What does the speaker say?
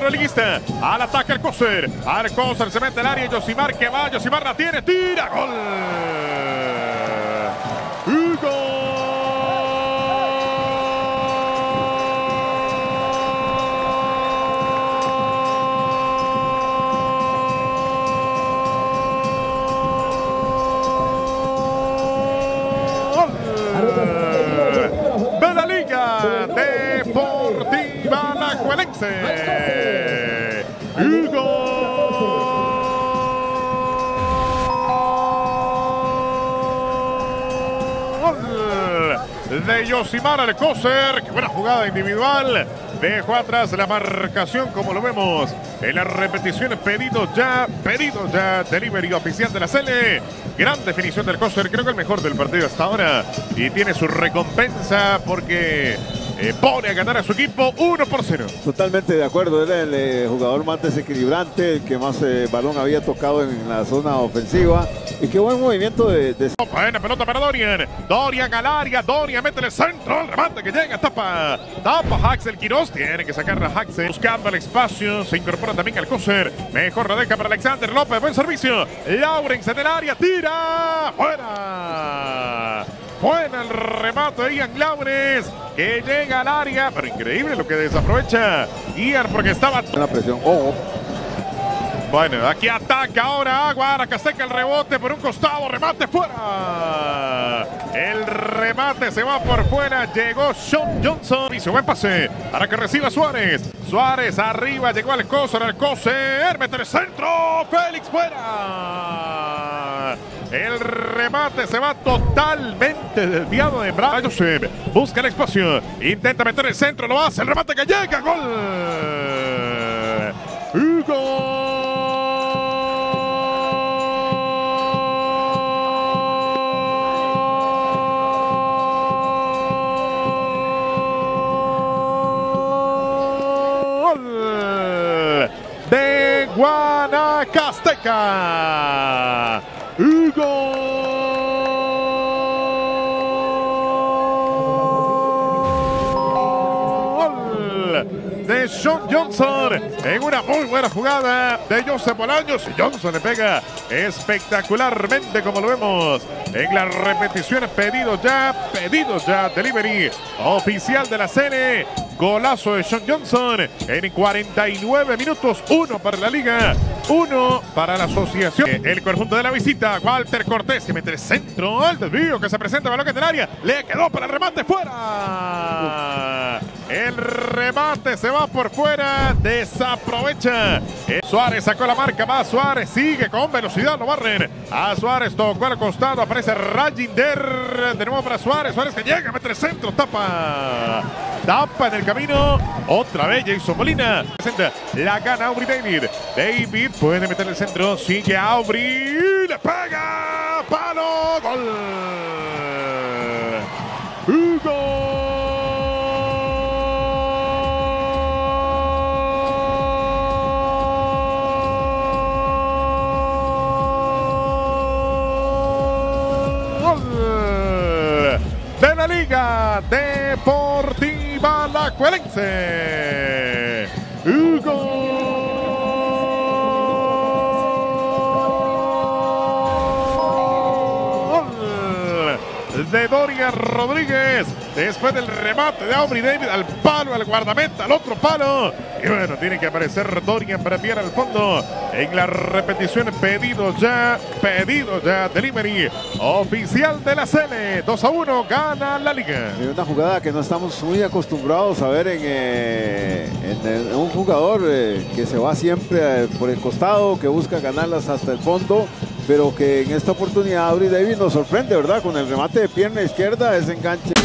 la liguista. Al ataque Alcócer. Alcócer se mete al área. Yosimar que va. Yosimar la tiene. Tira. Gol. Y gol. De la Liga Deportiva Alajuelense. Y gol de Yosimar Alcócer. Qué buena jugada individual. Dejó atrás la marcación, como lo vemos en las repeticiones. Pedido ya, delivery oficial de la Sele. Gran definición del Alcócer, creo que el mejor del partido hasta ahora. Y tiene su recompensa porque pone a ganar a su equipo 1-0. Totalmente de acuerdo, era el jugador más desequilibrante, el que más balón había tocado en la zona ofensiva. Y qué buen movimiento de... Buena pelota para Dorian. Dorian al área, Dorian mete el centro, el remate que llega, tapa Haxel Quiroz. Tiene que sacar a Haxel, buscando el espacio. Se incorpora también Alcócer. Mejor la deja para Alexander López, buen servicio. Laurens en el área, tira, fuera. Buena el remate de Ian Laurens, que llega al área, pero increíble lo que desaprovecha Ian porque estaba... La presión, ojo. Bueno, aquí ataca ahora Guanacasteca, el rebote por un costado, remate fuera. El remate se va por fuera, llegó Sean Johnson, hizo buen pase para que reciba Suárez. Suárez arriba, llegó Alcócer, mete el centro, Félix fuera. El remate se va totalmente desviado de Bravo. Josep busca el espacio, intenta meter el centro, lo hace, el remate que llega, gol. Y gol. De Guanacasteca. Y gol de Sean Johnson en una muy buena jugada de Josep Bolaños. Y Johnson le pega espectacularmente, como lo vemos en las repeticiones. Pedido ya, delivery oficial de la Sele. Golazo de Sean Johnson en 49 minutos. 1 para la Liga, 1 para la asociación. El conjunto de la visita, Walter Cortés, que mete el centro, el desvío que se presenta, balón en el área, le quedó para el remate fuera. El remate se va por fuera, desaprovecha. Suárez sacó la marca, va Suárez, sigue con velocidad, lo barren. A Suárez tocó al costado, aparece Rajinder, de nuevo para Suárez, Suárez que llega, mete el centro, tapa en el camino, otra vez Jason Molina. La gana Aubrey David. David puede meter el centro, sigue Aubrey, le pega, palo, gol. Y gol. De la Liga Deportiva Alajuelense. Y gol de Dorian Rodríguez después del remate de Aubrey David al palo, al guardameta, al otro palo. Y bueno, tiene que aparecer Dorian para enviar al fondo en la repetición. Pedido ya, delivery oficial de la Sele. 2-1, gana la Liga. Una jugada que no estamos muy acostumbrados a ver en un jugador que se va siempre por el costado, que busca ganarlas hasta el fondo, pero que en esta oportunidad Aubrey David nos sorprende, ¿verdad? Con el remate de pierna izquierda, ese enganche.